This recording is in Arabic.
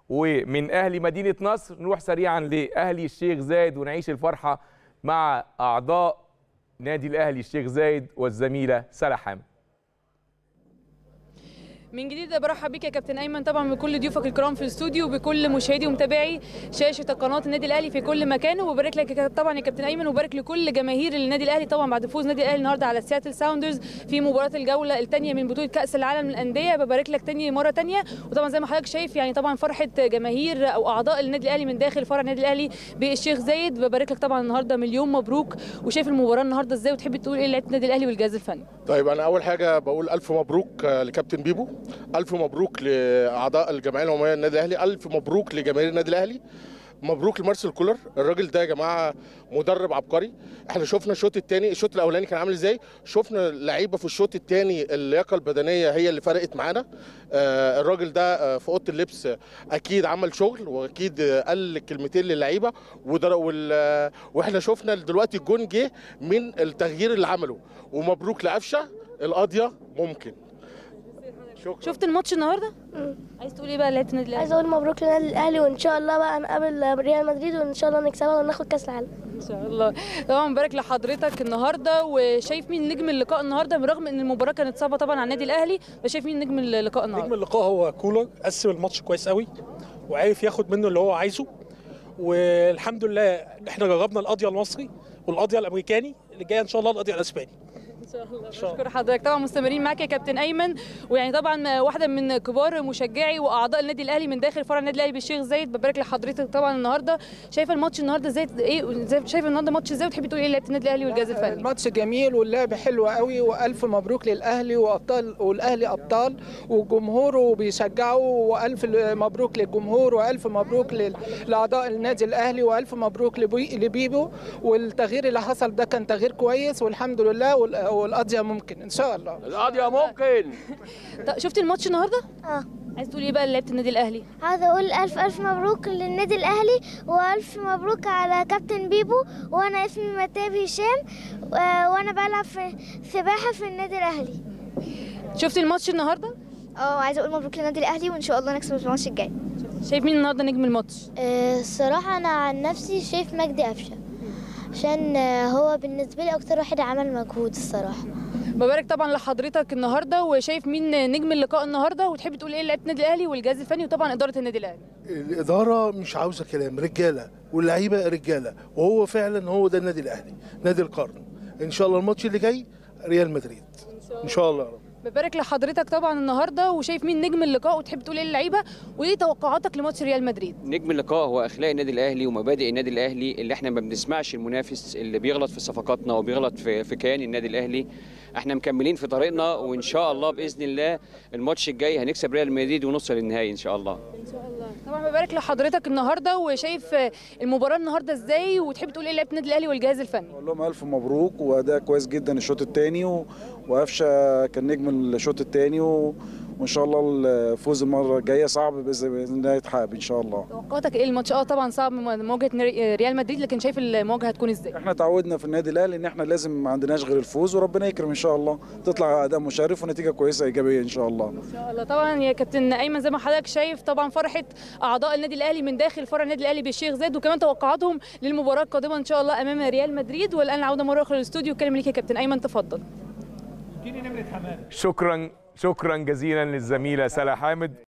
ومن أهلي مدينة نصر نروح سريعا لأهلي الشيخ زايد ونعيش الفرحة مع أعضاء نادي الأهلي الشيخ زايد والزميلة سلا حامد. من جديد برحب بيك يا كابتن ايمن، طبعا بكل ضيوفك الكرام في الاستوديو وبكل مشاهدي ومتابعي شاشه قناه النادي الاهلي في كل مكان، وبارك لك طبعا يا كابتن ايمن وبارك لكل جماهير النادي الاهلي طبعا بعد فوز النادي الاهلي النهارده على سياتل ساوندرز في مباراه الجوله الثانيه من بطوله كاس العالم للانديه. ببارك لك تاني مره ثانيه، وطبعا زي ما حضرتك شايف يعني طبعا فرحه جماهير او اعضاء النادي الاهلي من داخل فرع النادي الاهلي بالشيخ زايد. ببارك لك طبعا النهارده مليون مبروك، وشايف المباراه النهارده ازاي وتحب تقول ايه لعيبه النادي الاهلي والجهاز الفني؟ طيب انا اول حاجه بقول الف مبروك لكابتن بيبو، الف مبروك لاعضاء الجمعيه العموميه للنادي الاهلي، الف مبروك لجماهير النادي الاهلي، مبروك لمارسيل كولر. الراجل ده يا جماعه مدرب عبقري. احنا شفنا الشوط الثاني، الشوط الاولاني كان عامل ازاي، شفنا لعيبه في الشوط الثاني اللياقه البدنيه هي اللي فرقت معانا. الراجل ده في اوضه اللبس اكيد عمل شغل، واكيد قال كلمتين للعيبه، واحنا شفنا دلوقتي الجون جه من التغيير اللي عمله. ومبروك لقفشه القاضيه ممكن. شكرا. شفت الماتش النهارده؟ عايز تقول ايه بقى لعيبه النادي الاهلي؟ عايز اقول مبروك للنادي الاهلي، وان شاء الله بقى نقابل ريال مدريد وان شاء الله نكسبها وناخد كاس العالم ان شاء الله. طبعا مبارك لحضرتك النهارده، وشايف مين نجم اللقاء النهارده برغم ان المباراه كانت صعبه طبعا على النادي الاهلي، فشايف مين نجم اللقاء النهارده؟ نجم اللقاء هو كولر، قسم الماتش كويس قوي وعارف ياخد منه اللي هو عايزه، والحمد لله احنا جربنا القضيه المصري والقضيه الامريكاني، اللي جايه ان شاء الله القضيه الاسباني. ان شاء الله. بشكر حضرتك. طبعا مستمرين معاك يا كابتن ايمن، ويعني طبعا واحده من كبار مشجعي واعضاء النادي الاهلي من داخل فرع النادي الاهلي بالشيخ زايد. ببارك لحضرتك طبعا النهارده. شايفه الماتش النهارده ازاي؟ ايه شايفه النهارده الماتش ازاي وتحبي تقولي ايه لعيبه النادي الاهلي والجهاز الفني؟ الماتش جميل واللعب حلو قوي، والف مبروك للاهلي وابطال، والاهلي ابطال وجمهوره بيشجعوا، والف مبروك للجمهور، والف مبروك لاعضاء النادي الاهلي، والف مبروك لبيبو. والتغيير اللي حصل ده كان تغيير كويس والحمد لله، والقضيه ممكن ان شاء الله. القضيه ممكن. شفتي الماتش النهارده؟ عايز تقولي ايه بقى لعيبه النادي الاهلي؟ عايزه اقول الف مبروك للنادي الاهلي، والف مبروك على كابتن بيبو. وانا اسمي متاب هشام، وانا بلعب في سباحه في النادي الاهلي. شفتي الماتش النهارده؟ عايزه اقول مبروك للنادي الاهلي وان شاء الله نكسب الماتش الجاي. شايف مين النهارده نجم الماتش؟ الصراحه انا عن نفسي شايف مجدي قفشه، عشان هو بالنسبه لي اكتر واحد عمل مجهود الصراحه. ببارك طبعا لحضرتك النهارده، وشايف مين نجم اللقاء النهارده وتحبي تقولي ايه لعيبه النادي الاهلي والجهاز الفني وطبعا اداره النادي الاهلي؟ الاداره مش عاوزه كلام، رجاله، واللعيبه رجاله، وهو فعلا هو ده النادي الاهلي، نادي القرن. ان شاء الله الماتش اللي جاي ريال مدريد ان شاء الله. ببارك لحضرتك طبعا النهارده، وشايف مين نجم اللقاء وتحب تقول ايه للعيبه وايه توقعاتك لماتش ريال مدريد؟ نجم اللقاء هو اخلاق النادي الاهلي ومبادئ النادي الاهلي، اللي احنا ما بنسمعش المنافس اللي بيغلط في صفقاتنا وبيغلط في كيان النادي الاهلي. احنا مكملين في طريقنا، وان شاء الله باذن الله الماتش الجاي هنكسب ريال مدريد ونوصل للنهائي ان شاء الله. ان شاء الله. طبعا ببارك لحضرتك النهارده، وشايف المباراه النهارده ازاي وتحب تقول ايه لعيبه النادي الاهلي والجهاز الفني؟ اقول لهم الف مبروك، واداء كويس جدا الشوط الثاني، وقفشه كان نجم الشوط الثاني، وان شاء الله الفوز المره الجايه صعب باذن الله يتحقق ان شاء الله. توقعاتك ايه الماتش؟ طبعا صعب مواجهه ريال مدريد، لكن شايف المواجهه هتكون ازاي؟ احنا تعودنا في النادي الاهلي ان احنا لازم ما عندناش غير الفوز، وربنا يكرم ان شاء الله تطلع اداء مشرف ونتيجه كويسه ايجابيه ان شاء الله. ان شاء الله. طبعا يا كابتن ايمن زي ما حضرتك شايف طبعا فرحه اعضاء النادي الاهلي من داخل فرع النادي الاهلي بالشيخ زايد، وكمان توقعاتهم للمباراه القادمه ان شاء الله امام ريال مدريد. والان العوده مره اخرى للاستوديو، كلمه ليك يا كابتن ايمن، تفضل. شكرا جزيلا للزميله سلا حامد.